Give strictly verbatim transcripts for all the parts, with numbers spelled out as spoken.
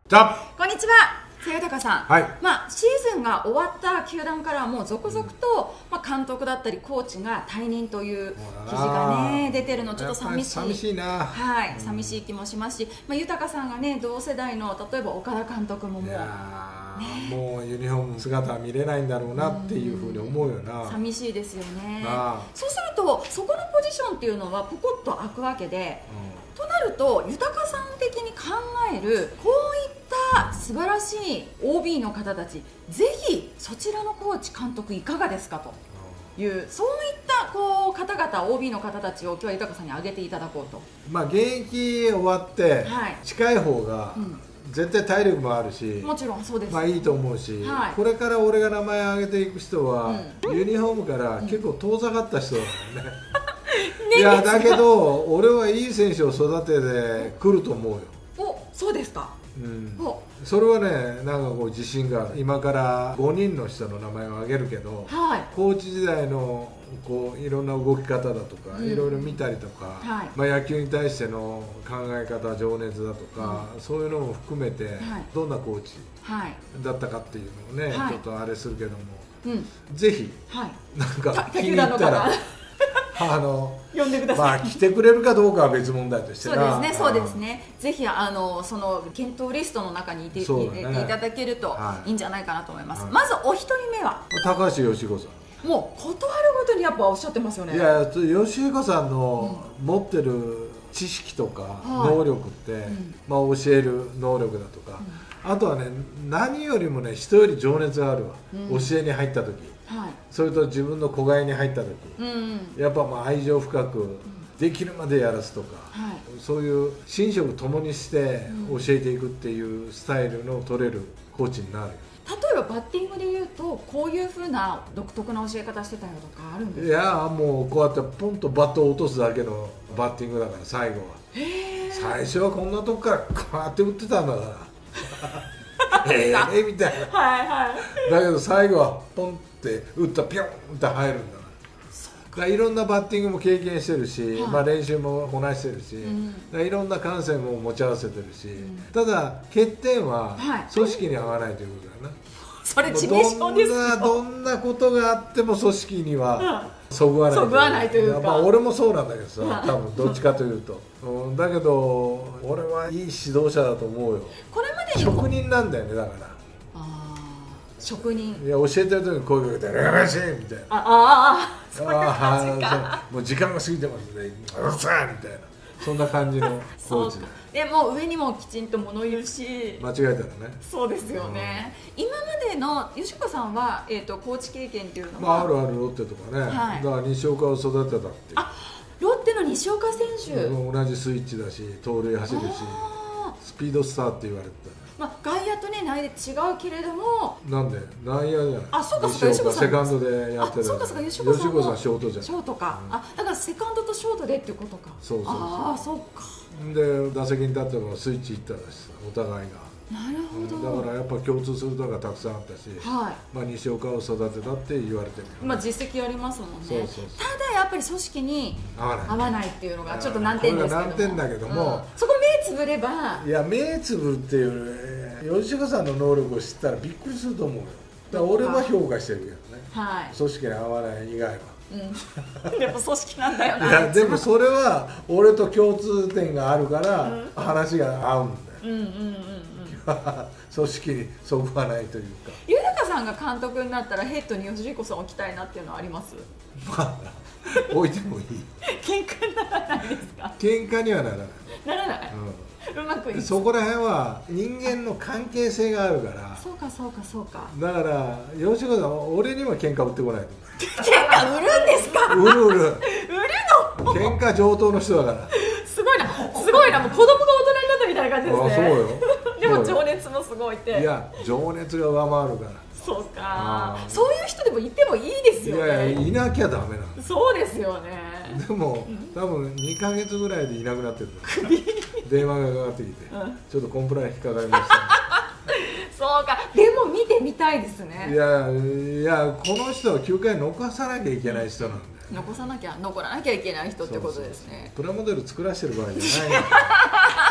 じゃあこんにちは、瀬豊さん。 はい。 まあシーズンが終わった球団からはもう続々と、まあ監督だったりコーチが退任という記事がね出てるのちょっと寂しい。 寂しいな。 はい、寂しい気もしますし、まあ豊さんがね同世代の例えば岡田監督ももう。 ね、もうユニフォーム姿は見れないんだろうなっていうふうに思うよな。 寂しいですよね。 ああそうするとそこのポジションっていうのはポコッと開くわけで、うん、となると豊さん的に考えるこういった素晴らしい オービー の方たち、ぜひそちらのコーチ監督いかがですかという、そういったこう方々 オービー の方たちを今日は豊さんに挙げていただこうと。 まあ現役終わって近い方が、うん絶対体力もあるし、 もちろんそうです、 まあいいと思うし、 はい、 これから俺が名前挙げていく人は、うん、ユニフォームから結構遠ざかった人だよね。うん、いやだけど俺はいい選手を育ててくると思うよ。 お、そうですか。 うん、それはね、なんかこう自信がある。今からごにんの人の名前を挙げるけど、はい、コーチ時代のこういろんな動き方だとか、うん、いろいろ見たりとか、はい、まあ野球に対しての考え方、情熱だとか、うん、そういうのも含めて、はい、どんなコーチだったかっていうのをね、はい、ちょっとあれするけども、うん、ぜひ、はい、なんか気に入ったら。あの呼んでください。まあ来てくれるかどうかは別問題としてな。 そうですね、そうですね。ぜひあのその検討リストの中にいて、ね、入れていただけるといいんじゃないかなと思います。はい、まずお一人目は高橋義彦さん。もうことあるごとにやっぱおっしゃってますよね。 いや、義彦さんの持ってる知識とか能力って、はい、うん、まあ教える能力だとか、うん、あとはね、何よりもね、人より情熱があるわ。うん、教えに入った時。はい、それと自分の子飼いに入った時、うん、やっぱまあ愛情深くできるまでやらすとか、はい、そういう寝食ともにして教えていくっていうスタイルの取れるコーチになる。 例えばバッティングでいうとこういうふうな独特な教え方してたよとかあるんですか？ いやもうこうやってポンとバットを落とすだけのバッティングだから、最後は最初はこんなとこからこうやって打ってたんだからええみたいな、はいはい、だけど最後はポンって打ったらピョンって入るんだから。だからいろんなバッティングも経験してるし、はい、まあ練習もこなしてるし、うん、だからいろんな感性も持ち合わせてるし、うん、ただ欠点は組織に合わないということだよな。 それ致命傷ですよ。 どんなことがあっても組織にはそぐわない。 そぐわないというか、 まあ俺もそうなんだけどさ、多分どっちかというと、うん、だけど俺はいい指導者だと思うよ。これまでに職人なんだよね。だからあ職人、 いや教えてる時に声かけて「やめし!」みたいな、 ああそういう感じか。 もう時間が過ぎてますね、うるさいみたいな、そんな感じのコーチでもう上にもきちんと物言うし、 間違えたらね。 そうですよね。うん、今までの吉子さんは、えー、とコーチ経験っていうのは、 まあ、あるあるロッテとかね、はい、だから西岡を育てたっていう。 あ、ロッテの西岡選手、 同じスイッチだし盗塁走るしスピードスターって言われてた。 まあ、外野とね内野違うけれども、 なんで内野じゃない。 あ、そうかそうか、吉子さんセカンドでやってる。 そうかそうか、吉子さんもさんショートじゃん。 ショートか、うん、あ、だからセカンドとショートでっていうことか。 そうそうそう。 ああ、そうか。 で打席に立ってもスイッチいったらしさ、お互いが。 なるほど、 うん、だからやっぱ共通するとこがたくさんあったし、はい、まあ西岡を育てたって言われてる、ね、 まあ実績ありますもんね。 そうそうそう。 ただやっぱり組織に合わない合わないっていうのがちょっと難点ですけども、 難点だけども、うん、 そこ目つぶれば、 いや目つぶるっていう、吉岡さんの能力を知ったらびっくりすると思うよ。だから俺は評価してるけどね、はい、組織に合わない以外は。 うん、でも組織なんだよな。 いやでもそれは俺と共通点があるから話が合うんだよ。うんうんうんうん。組織にそぐわないというか。 豊さんが監督になったらヘッドに吉彦さんを置きたいなっていうのはあります？ まあ置いてもいい。 喧嘩にならないですか？ 喧嘩にはならない。 ならない。うん、うまくいく。 そこら辺は人間の関係性があるから。 そうかそうかそうか。 だから吉子さん俺には喧嘩売ってこないと。 喧嘩売るんですか？ 売る売る。売るの？ 喧嘩上等の人だから。 すごいな、すごいな、もう子供が大人になったみたいな感じですね。 あ、そうよ。 でも情熱もすごいって。 いや情熱が上回るから。 そうか。そういう人でもいてもいいですよね。 いやいや、いなきゃダメなんだ。 そうですよね。 でも多分にかげつぐらいでいなくなってる。電話がかかってきて、うん、ちょっとコンプライアンス引っかかりました、ね。 そうか。でも見てみたいですね。 いやいや、この人はきゅうかい残さなきゃいけない人なんだよ。 残さなきゃ残らなきゃいけない人ってことですね。 プラモデル作らせてる場合じゃない。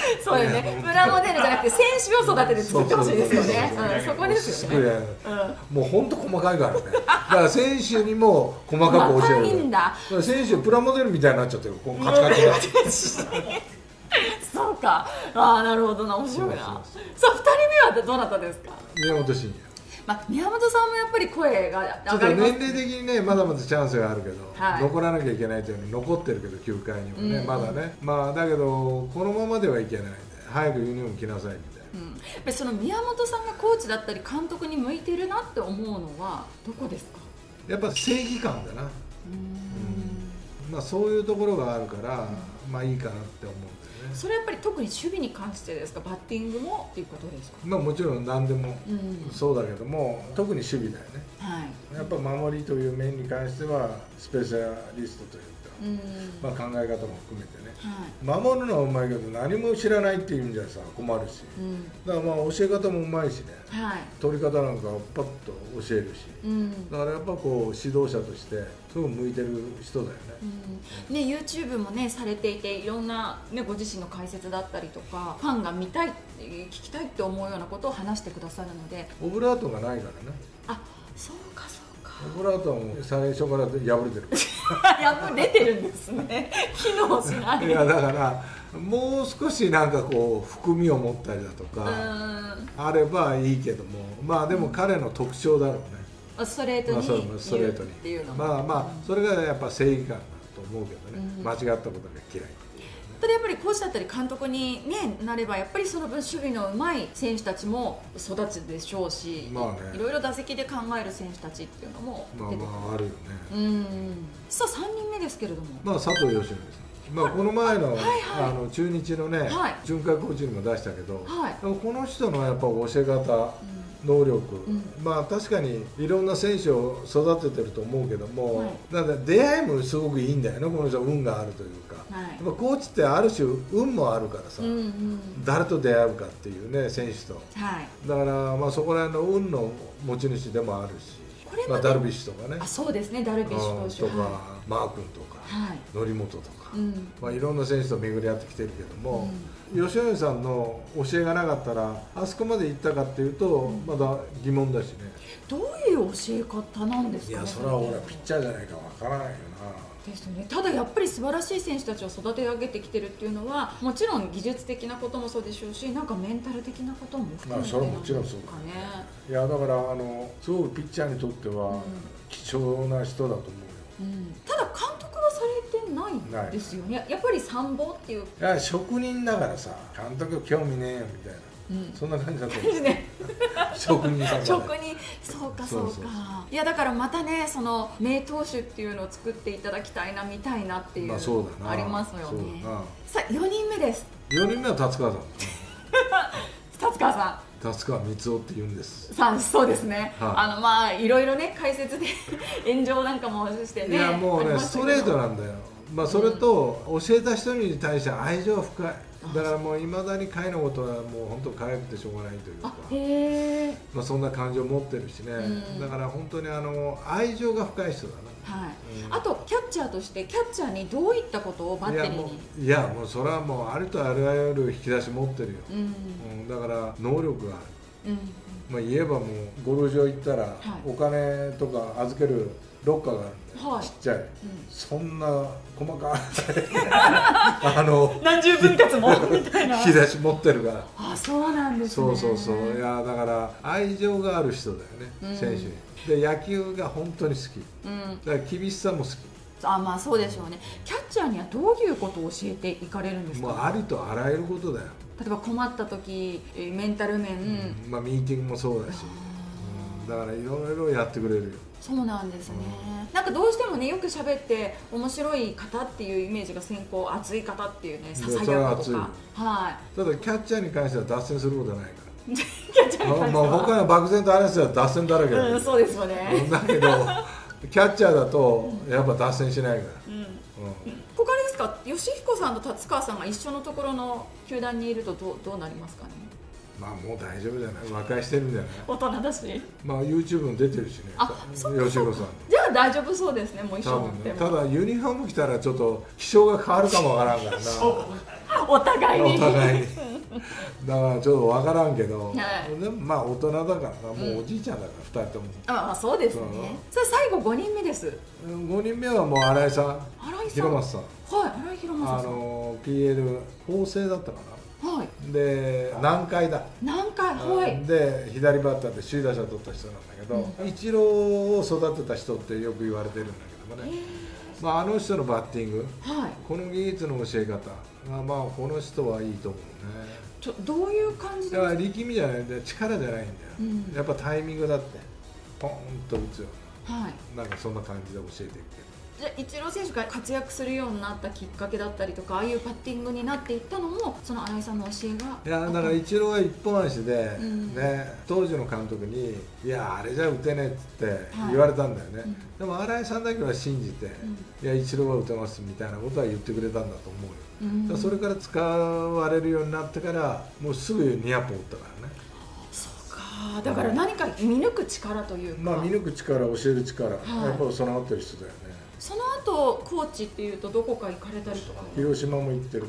そうよね、プラモデルじゃなくて選手を育てて作ってほしいですよね。そこですよね。 もう本当細かいからね。だから選手にも細かく教える。いいんだ。選手プラモデルみたいになっちゃってる。こうカチカチだ。 そうか。ああ、なるほどな、面白いな。さあふたりめはどなたですか？ 宮本慎也。 まあ、宮本さんもやっぱり声が上がります。 ちょっと年齢的にねまだまだチャンスがあるけど、はい、残らなきゃいけないというのに残ってるけど球界にもね、うん、まだね、まあだけどこのままではいけないんで早くユニフォーム着なさいみたいな、うん、やっぱりその宮本さんがコーチだったり監督に向いてるなって思うのはどこですか？ やっぱ正義感だな。うん、まあそういうところがあるから、うん、まあいいかなって思う。 それやっぱり特に守備に関してですか？バッティングもっていうことですか？ まあもちろん何でもそうだけども、うん、特に守備だよね、はい、やっぱ守りという面に関してはスペシャリストというか、うん、まあ考え方も含めてね、はい、守るのはうまいけど何も知らないっていうんじゃさ困るし、うん、だからまあ教え方もうまいしね、はい、取り方なんかをパッと教えるし、うん、だからやっぱこう指導者としてすごく向いてる人だよね。 うん、ね YouTube もねされていていろんな、ね、ご自身の解説だったりとかファンが見たい聞きたいって思うようなことを話してくださるので。 オブラートがないからね。 あ、そうかそうか。 オブラートはもう最初から破れてる破れてるんですね。機能しない。 いやだからもう少しなんかこう含みを持ったりだとかあればいいけども、まあでも彼の特徴だろうね。 ストレートに言うストレートにっていうのまあまあそれがやっぱ正義感だと思うけどね、うん、間違ったことが嫌い。 ただやっぱりコーチだったり監督に、ね、なればやっぱりその分守備のうまい選手たちも育つでしょうし、まあね、いろいろ打席で考える選手たちっていうのもまあまああるよね。 うん、さあさんにんめですけれども、 まあ佐藤義則さん、まあ、この前の、はいはい、あの中日のね、はい、巡回コーチにも出したけど、はい、でもこの人のやっぱ教え方、うん能力、うん、まあ確かにいろんな選手を育ててると思うけども、はい、だから出会いもすごくいいんだよね。この人運があるというか、はい、やっぱコーチってある種運もあるからさ、うんうん、誰と出会うかっていうね選手と、はい、だからまあそこら辺の運の持ち主でもあるし、まあ、ダルビッシュとかね、 あそうですねダルビッシュ投手とか、はい、マー君とか、はい、則本とか、うんまあ、いろんな選手と巡り合ってきてるけども、うん、吉野さんの教えがなかったらあそこまで行ったかっていうと、うん、まだ疑問だしね。 どういう教え方なんですかね。 いやそれは俺はピッチャーじゃないかわからないよな。 ですよね、ただやっぱり素晴らしい選手たちを育て上げてきてるっていうのはもちろん技術的なこともそうでしょうし、なんかメンタル的なことも含めてなんですかね。まあそれはもちろんそうだね。いやだからあのすごくピッチャーにとっては、うん、貴重な人だと思うよ、うん、ただ監督はされてないですよね。やっぱり参謀っていう、いや職人だからさ監督興味ねえよみたいな、うん、そんな感じだと思うね。職人さんが、ね、 職人、そうかそうか。そうそうそう、いやだからまたねその名投手っていうのを作っていただきたいな見たいなっていう、まあ、そうだなありますよね。さあよにんめです。よにんめは達川さん。達川さん。 達川光雄って言うんです。 さあそうですね。はい、あのまあいろいろね解説で炎上なんかもしてね。 いやもうねストレートなんだよ。まあそれと、うん、教えた人に対して愛情は深い。だからもういまだに彼のことはもう本当可愛くてしょうがないというか、へまあそんな感情を持ってるしね、うん、だから本当にあの愛情が深い人だな、 はいうん、あとキャッチャーとしてキャッチャーにどういったことをバッテリーに。 いやもうそれはもうありとあらゆる引き出し持ってるよ、うんうん、だから能力がある、うんまあ、言えばもうゴルフ場行ったら、はい、お金とか預けるロッカーがあるんで、はい、ちっちゃい、うん、そんな細かいあの何十分割もみたいな引き出し持ってるから。 あ、そうなんですね。 そうそうそう。いやだから愛情がある人だよね、うん、選手に。で野球が本当に好き、うん、だから厳しさも好き。 あ、まあそうでしょうね。キャッチャーにはどういうことを教えていかれるんですか。 もうありとあらゆることだよ。 例えば困った時メンタル面、 うん、まあミーティングもそうだし、うん、だからいろいろやってくれるよ。 そうなんですね、うん、なんかどうしてもねよく喋って面白い方っていうイメージが先行、熱い方っていうね、ささやくとか、はい、 ただキャッチャーに関しては脱線することはないからキャッチャーに関しては、まあ、他の漠然とあれですよ脱線だらけだ、 うん、そうですよね。 だけどキャッチャーだとやっぱ脱線しないから、うんうん、 他あれですか、吉彦さんと達川さんが一緒のところの球団にいるとどう、どうなりますかね。 まあもう大丈夫じゃない、和解してるんじゃない。 大人だし、 まあ YouTube も出てるしね。 あ、そうか吉彦さん。 じゃあ大丈夫そうですね、もう一緒に、 ね、ただユニフォーム着たらちょっと気性が変わるかもわからんからな。 お互いにお互いにだからちょっと分からんけど、はい、でもまあ大人だからな、もうおじいちゃんだから、うん、ふたりとも。 ああ、そうですね。さあ最後ごにんめです。 ごにんめはもう新井さん、 新井さん、 広松さん、 はい、新井広松さん、 あの ピーエル 法政だったかな、 はい、 で南海だ、 南海、はい、 で左バッターで首位打者取った人なんだけど、うん、イチローを育てた人ってよく言われてるんだけどもね、まあ、あの人のバッティング、はい、この技術の教え方が、まあ、この人はいいと思うね。 ちょどういう感じで？ だから力みじゃないんだよ、力じゃないんだよ、うん、やっぱタイミングだってポンと打つような、はい、なんかそんな感じで教えていくけど。 じゃあイチロー選手が活躍するようになったきっかけだったりとか、ああいうパッティングになっていったのもその新井さんの教えが。 いやだからイチローは一本足で、うん、ね、当時の監督に「いやあれじゃ打てねえ」っつって言われたんだよね、はい、でも新井さんだけは信じて「うん、いやイチローは打てます」みたいなことは言ってくれたんだと思うよ、うん、だそれから使われるようになってからもうすぐにひゃっぽん打ったからね。 そうか、だから何か見抜く力というか、 まあ見抜く力、教える力、はい、やっぱり備わってる人だよね。 その後コーチっていうとどこか行かれたりとか？ 広島も行ってる。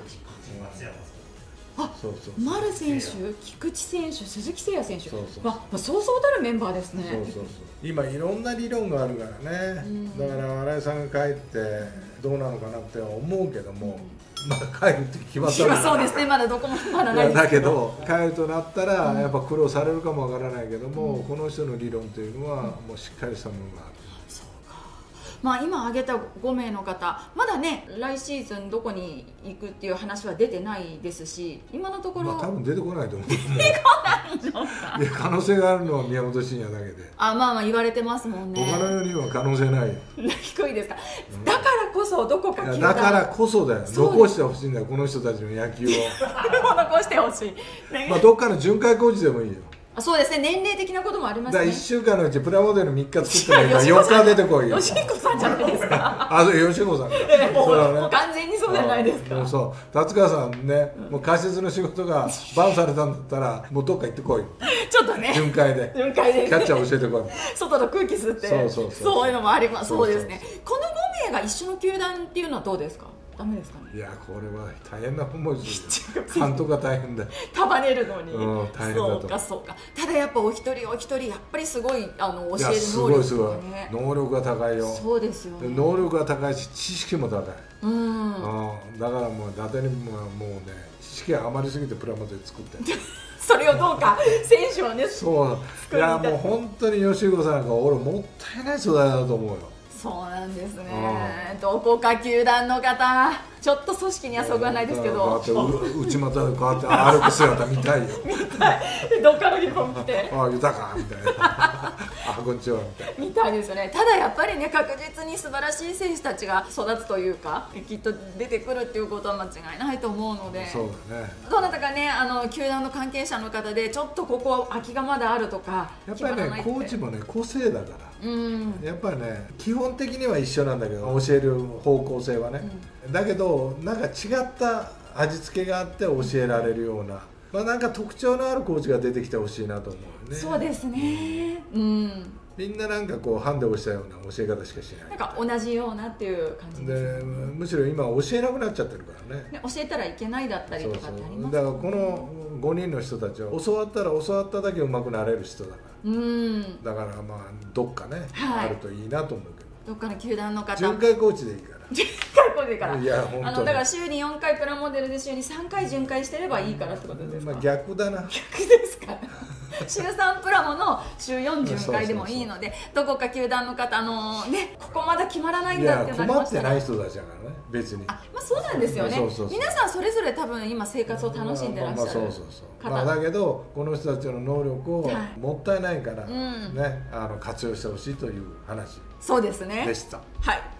あ、そうそう。丸選手、菊池選手、鈴木誠也選手、そうそう、まあ、そうそうたるメンバーですね。 そうそうそう。今いろんな理論があるからね。だから新井さんが帰ってどうなのかなって思うけども、まあ帰るって決まったら。 そうですね。まだどこもまだないですだけど帰るとなったらやっぱ苦労されるかもわからないけども、この人の理論というのはもうしっかりしたものがある。 まあ今挙げたごめいの方、まだね来シーズンどこに行くっていう話は出てないですし、今のところ、 まあ、多分出てこないと思う。出てこないのか。 いや可能性があるのは宮本慎也だけで。 あ、まあまあ言われてますもんね。 他のようには可能性ないよ。 低いですか。だからこそどこか球団、 だからこそだよ。残してほしいんだよ、この人たちの野球を。 残してほしい。 まあどっかの巡回コーチでもいいよ。 あ、そうですね、年齢的なこともありますね。 だからいっしゅうかんのうちプラモデルみっか作ってないからよっか出てこいよ。 吉彦さんじゃないですか。 あ、そう、吉彦さんか。 もう完全にそうじゃないですか。 そう、達川さんね、もう解説の仕事がバンされたんだったらもうどっか行ってこい。 ちょっとね、 巡回で巡回でキャッチャー教えてこい。 外の空気吸って、そうそうそう、そういうのもあります。そうですね。このごめいが一緒の球団っていうのはどうですか？ダメですかね。 いや、これは大変な思いですよ。監督が大変だよ。 束ねるのに。 うん、大変だと。 そうかそうか。ただやっぱお一人お一人やっぱりすごいあの教える能力がね。 すごいすごい。能力が高いよ。 そうですよね。 能力が高いし知識も高い。 うん。うん、 だからもう伊達にももうね知識が余りすぎてプラモデル作ってる。 それをどうか選手はね。 そう。いやもう本当に吉岡さんが俺もったいない素材だと思うよ。 そうなんですね。どこか球団の方、ちょっと組織にはそぐわないですけど、 内股でこうやって歩く姿見たいよ。 見たい。どっかのユニフォーム着て、 ああ豊かみたいな。あ、こんにちはみたいな。 見たいですよね。ただやっぱりね、確実に素晴らしい選手たちが育つというか、きっと出てくるっていうことは間違いないと思うので、 そうだね。 どなたかね、あの球団の関係者の方でちょっとここ空きがまだあるとか、 やっぱりね、コーチもね個性だから。うん、やっぱりね基本的には一緒なんだけど教える方向性はね、うん、だけどなんか違った味付けがあって教えられるような、まあ、なんか特徴のあるコーチが出てきてほしいなと思うね。 そうですね、うん、 みんななんかこうハンデをしたような教え方しかしない。 なんか同じようなっていう感じです、ね、 でむしろ今教えなくなっちゃってるからね。 教えたらいけないだったりとかってありますね。 だからこのごにんの人たちは教わったら教わっただけ上手くなれる人だから、うん、だからまあどっかね、はい、あるといいなと思うけど。 どっかの球団の方、 巡回コーチでいいから。 巡回コーチでいいから。 いや本当に。 あのだから週によんかいプラモデルで週にさんかい巡回してればいいからってことですか。 まあ逆だな。 逆ですか。週さんプラモの週よん巡回でもいいので、どこか球団の方、あのー、ね、ここまだ決まらないんだっていうの困ってない人たちだからね、別に。 あ、まあそうなんですよね。皆さんそれぞれ多分今生活を楽しんでらっしゃる方。 まあだけどこの人たちの能力をもったいないからね、はい、あの活用してほしいという話。 そうですね。 でした。 はい。